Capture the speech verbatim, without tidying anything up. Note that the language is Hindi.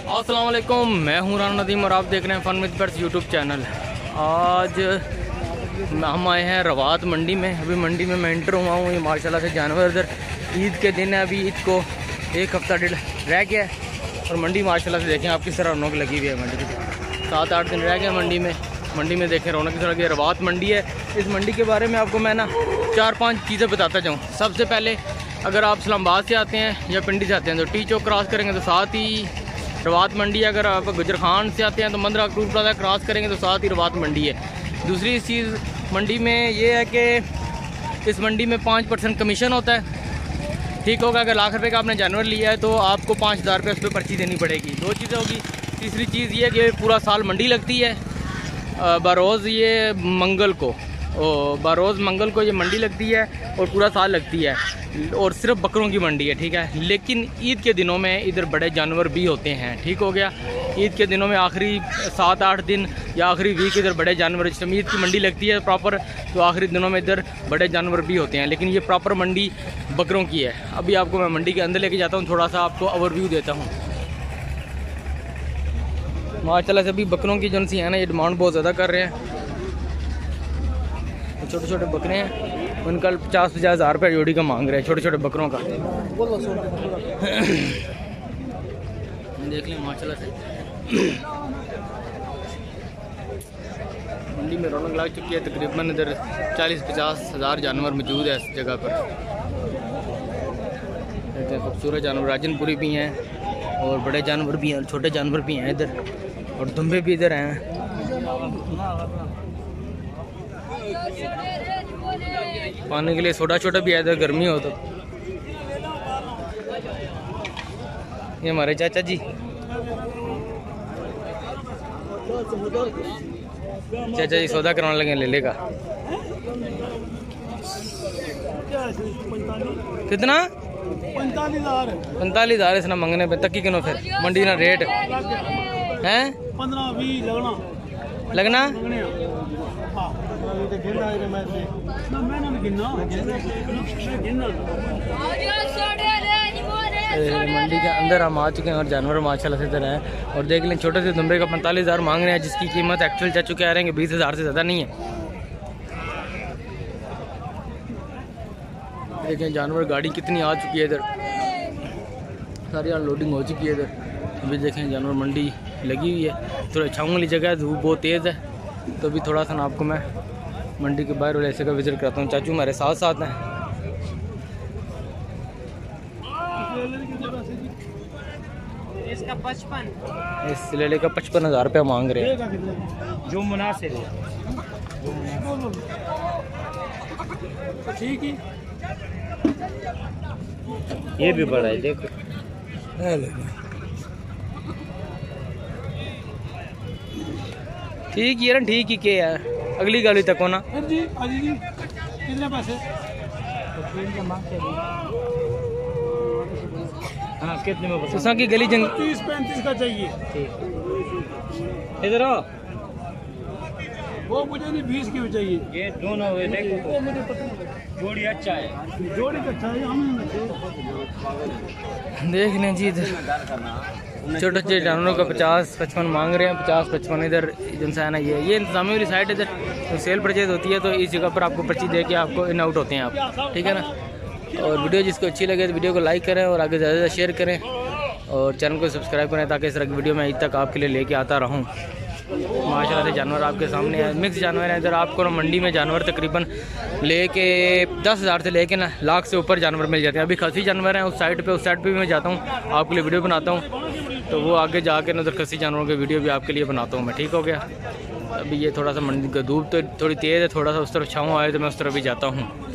अस्सलाम वालेकुम, मैं हूँ राना नदीम और आप देख रहे हैं fun with pets YouTube channel. आज हम आए हैं रवात मंडी में। अभी मंडी में मैं एंटर हुआ हूँ। ये माशाल्लाह से जानवर इधर ईद के दिन है, अभी ईद को एक हफ़्ता डेढ़ रह गया है और मंडी माशाल्लाह से देखें आप किस तरह रौनक लगी हुई है। मंडी की सात आठ दिन रह गए मंडी में। मंडी में देखें रौनक किस तरह की रवात मंडी है। इस मंडी के बारे में आपको मैं ना चार पाँच चीज़ें बताता जाऊँ। सबसे पहले अगर आप इस्लामाबाद से आते हैं या पिंडी से आते हैं तो टी चौक क्रॉस करेंगे तो साथ ही रवात मंडी। अगर आप गुजर खान से आते हैं तो मंदिर अक्टूबर प्लाजा क्रॉस करेंगे तो साथ ही रवात मंडी है। दूसरी चीज़ मंडी में ये है कि इस मंडी में पाँच परसेंट कमीशन होता है। ठीक होगा, अगर लाख रुपए का आपने जानवर लिया है तो आपको पाँच हज़ार रुपये उस पर पर्ची देनी पड़ेगी। दो चीज़ें होगी। तीसरी चीज़ ये कि पूरा साल मंडी लगती है। बरोज़ ये मंगल को बरोज़ मंगल को ये मंडी लगती है और पूरा साल लगती है और सिर्फ बकरों की मंडी है। ठीक है, लेकिन ईद के दिनों में इधर बड़े जानवर भी होते हैं। ठीक हो गया, ईद के दिनों में आखिरी सात आठ दिन या आखिरी वीक इधर बड़े जानवर, जिस ईद की मंडी लगती है प्रॉपर तो आखिरी दिनों में इधर बड़े जानवर भी होते हैं। लेकिन ये प्रॉपर मंडी बकरों की है। अभी आपको मैं मंडी के अंदर लेके जाता हूँ, थोड़ा सा आपको ओवरव्यू देता हूँ। माशाल्लाह से अभी बकरों की जो सी है ना ये डिमांड बहुत ज़्यादा कर रहे हैं। छोटे छोटे बकरे हैं, उनका पचास पचास हज़ार रुपये जोड़ी का मांग रहे हैं छोटे छोटे बकरों का। देख लें माशाल्लाह से मंडी में रौनक लग चुकी है। तकरीबन इधर चालीस पचास हज़ार जानवर मौजूद है इस जगह पर। खूबसूरत जानवर राजनपुरी भी हैं और बड़े जानवर भी हैं और छोटे जानवर भी हैं इधर, और दुम्बे भी इधर हैं। पानी के लिए सोडा छोटा भी है इधर, गर्मी हो तो। ये हमारे चाचा जी चाचा जी सौदा कराने लगे लेले का। कितना? पैंतालीस हज़ार पैंतालीस हज़ार इसने मंगने पे तक किनो फिर मंडी ना रेट हैं पंद्रह बीस लगना लगना मंडी के अंदर हम आ चुके हैं और जानवर माशाल्लाह से इधर हैं। और देख लें छोटे से दुम्बे का पैंतालीस हज़ार मांग रहे हैं, जिसकी कीमत एक्चुअल चाचू कह रहे हैं कि बीस हज़ार से ज़्यादा नहीं है। देखें जानवर गाड़ी कितनी आ चुकी है इधर, सारी अनलोडिंग हो चुकी है इधर। अभी देखें जानवर मंडी लगी हुई है। थोड़ा छाँव वाली जगह है, धूप बहुत तेज़ है तो अभी थोड़ा सा ना आपको मैं मंडी के बाहर वाले ऐसे का विजिट करता हूँ। चाचू हमारे साथ साथ हैं। इसका पचपन इस लेले का पचपन हज़ार रुपया मांग रहे हैं जो मुनासिब है। ठीक है, ये भी बड़ा है देखो। ठीक है ना, ठीक ही क्या है अगली गाड़ी तक होना जी। अजी जी कितने पैसे? हाँ कितने में? सुसा की गली जंग तीस पैंतीस का चाहिए। इधर आओ, वो मुझे नहीं बीस की भी चाहिए। ये दोनों देखो, वो मुझे पता जोड़ी अच्छा है, जोड़ी अच्छा है। हम देख लें जी, इधर छोटे छोटे जानवरों का पचास पचपन मांग रहे हैं। पचास पचपन इधर जिनसा है ना ये ये इंतजामी वाली साइड इधर तो सेल परचेज होती है, तो इस जगह पर आपको पर्ची दे के आपको इन आउट होते हैं आप। ठीक है ना। और वीडियो जिसको अच्छी लगे तो वीडियो को लाइक करें और आगे ज़्यादा से शेयर करें और चैनल को सब्सक्राइब करें ताकि इस तरह की वीडियो मैं ईद तक आपके लिए लेके आता रहूँ। माशाल्लाह से जानवर आपके सामने है, मिक्स जानवर हैं इधर। आपको ना मंडी में जानवर तकरीबन लेके दस हज़ार से लेके ना लाख से ऊपर जानवर मिल जाते हैं। अभी खसी जानवर हैं उस साइड पे, उस साइड पे भी मैं जाता हूँ, आपके लिए वीडियो बनाता हूँ तो वो आगे जाके ना उधर खसी जानवरों की वीडियो भी आपके लिए बनाता हूँ मैं। ठीक हो गया। अभी ये थोड़ा सा मंडी का धूप तो थोड़ी तेज़ है, थोड़ा सा उस तरफ छाँव आए तो मैं उस तरफ भी जाता हूँ।